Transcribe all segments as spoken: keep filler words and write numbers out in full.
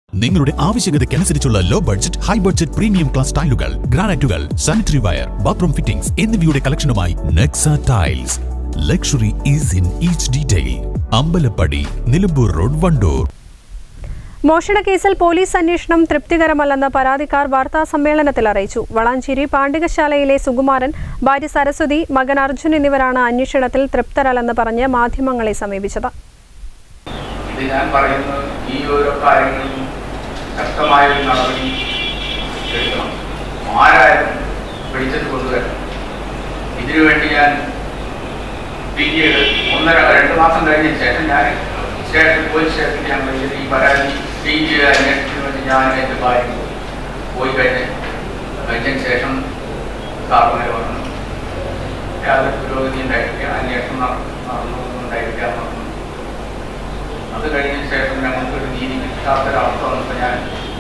നിങ്ങളുടെ ആവശ്യകതയ്ക്കനുസരിച്ചുള്ള low budget, high budget premium class ടൈലുകൾ, ഗ്രാനൈറ്റുകൾ, സാനിറ്ററി വയർ, ബാത്റൂം ഫിറ്റിംഗ്സ് എന്നിവയുടെ കളക്ഷനുമായി Nexa tiles. Luxury is in each detail. Ambalappadi, Nilambur road, Wandoor. മോഷണക്കേസിൽ പോലീസ് അന്വേഷണം തൃപ്തികരമല്ലെന്ന് പരാതിക്കാർ വാർത്താ സമ്മേളനത്തിൽ അറിയിച്ചു. വളാഞ്ചേരി പാണ്ഡികശാലയിലെ സുകുമാരൻ, ഭാര്യ സരസ്വതി, മകൻ അർജുൻ എന്നിവരാണ് അന്വേഷണത്തിൽ തൃപ്തരല്ലെന്ന് പറഞ്ഞ് മാധ്യമങ്ങളെ സമീപിച്ചത്. ഞാൻ പറയുന്നത് ഈ ഓരോ കാര്യങ്ങളിലും ശക്തമായ ഒരു നടപടി എടുക്കണം. ആരായാലും പിടിച്ചത് കൊണ്ടുവരണം. ഇതിനുവേണ്ടി ഞാൻ പിന്നീട് ഒന്നര രണ്ട് മാസം കഴിഞ്ഞ ശേഷം ഞാൻ സ്റ്റേഷൻ പോലീസ് സ്റ്റേഷനിൽ ഞാൻ കഴിഞ്ഞത് ഈ പരാതി ക്ലീൻ ചെയ്ത് അന്വേഷണത്തിന് വേണ്ടി ഞാൻ എൻ്റെ ഭാര്യ പോയി കഴിഞ്ഞ് കഴിഞ്ഞതിന് ശേഷം സാറിനെ പറഞ്ഞു യാതൊരു പുരോഗതി ഉണ്ടായിരിക്കുക, അന്വേഷണം നടന്നുണ്ടായിരിക്കുക പറഞ്ഞു. അത് കഴിഞ്ഞതിന് ശേഷം ഞങ്ങൾക്ക് ഒരു നീതി കിട്ടാത്തൊരവസ്ഥ വന്നപ്പോൾ ഞാൻ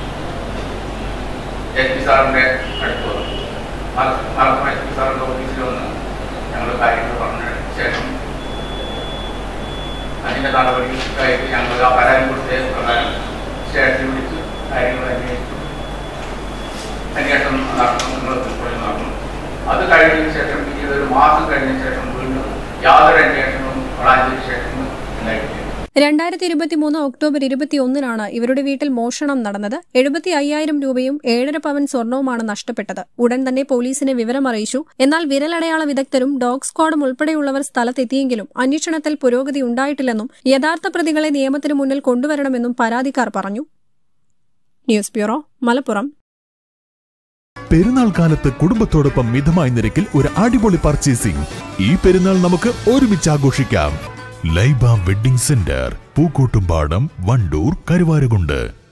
എസ് പി സാറിൻ്റെ അടുത്ത് വന്നു. മലപ്പുറം എസ് പി സാറിൻ്റെ ഓഫീസിൽ വന്ന് ഞങ്ങൾ കാര്യങ്ങൾ പറഞ്ഞ ശേഷം അതിൻ്റെ നടപടിക്കായിട്ട് ഞങ്ങൾ ആ പരാതി കൊടുത്ത പ്രകാരം സ്റ്റേഷനിൽ വിളിച്ച് കാര്യങ്ങൾ അന്വേഷിച്ചു. അന്വേഷണം നടന്നു, നിങ്ങൾ പോയി നടന്നു. അത് കഴിഞ്ഞതിന് ശേഷം പിന്നീട് ഒരു മാസം കഴിഞ്ഞ ശേഷം വീണ്ടും യാതൊരു അന്വേഷണവും വളാഞ്ചേരി സ്റ്റേഷനിൽ ഉണ്ടായിട്ടില്ല. രണ്ടായിരത്തി ഇരുപത്തി മൂന്ന് ഒക്ടോബർ ഇരുപത്തിയൊന്നിനാണ് ഇവരുടെ വീട്ടിൽ മോഷണം നടന്നത്. എഴുപത്തി അയ്യായിരം രൂപയും ഏഴര പവൻ സ്വർണവുമാണ് നഷ്ടപ്പെട്ടത്. ഉടൻ തന്നെ പോലീസിനെ വിവരമറിയിച്ചു. എന്നാൽ വിരലടയാള വിദഗ്ധരും ഡോഗ് സ്ക്വാഡും ഉൾപ്പെടെയുള്ളവർ സ്ഥലത്തെത്തിയെങ്കിലും അന്വേഷണത്തിൽ പുരോഗതി ഉണ്ടായിട്ടില്ലെന്നും യഥാർത്ഥ പ്രതികളെ നിയമത്തിന് മുന്നിൽ കൊണ്ടുവരണമെന്നും പരാതിക്കാർ പറഞ്ഞു. News bureau, Malappuram. പെരുന്നാൾ കാലത്ത് കുടുംബത്തോടൊപ്പം മിതമായ നിരക്കിൽ ഒരു അടിപൊളി പർച്ചേസിംഗ്. ഈ പെരുന്നാൾ നമുക്ക് ഒരുമിച്ച് ആഘോഷിക്കാം. Laiba wedding centre, Pookkottumpadam, Wandoor, Karuvarakundu.